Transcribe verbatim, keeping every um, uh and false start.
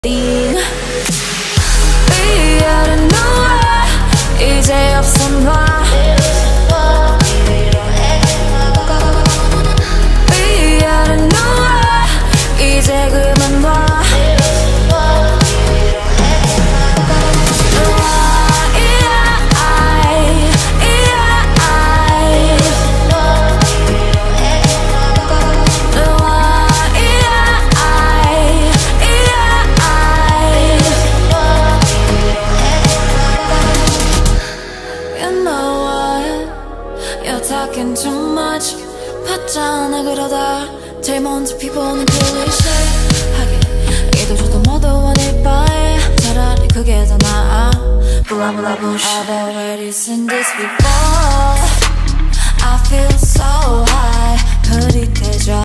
Be out of nowhere 이제 없어 놔 Be out of nowhere 이제 그만 놔 Talking too much 봤잖아 그러다 제일 먼저 피보는 클리셰하게 이도저도 모두 원일 바에 차라리 그게 더 나아 Blah blah bullshit I've already seen this before I feel so high 흐릿해져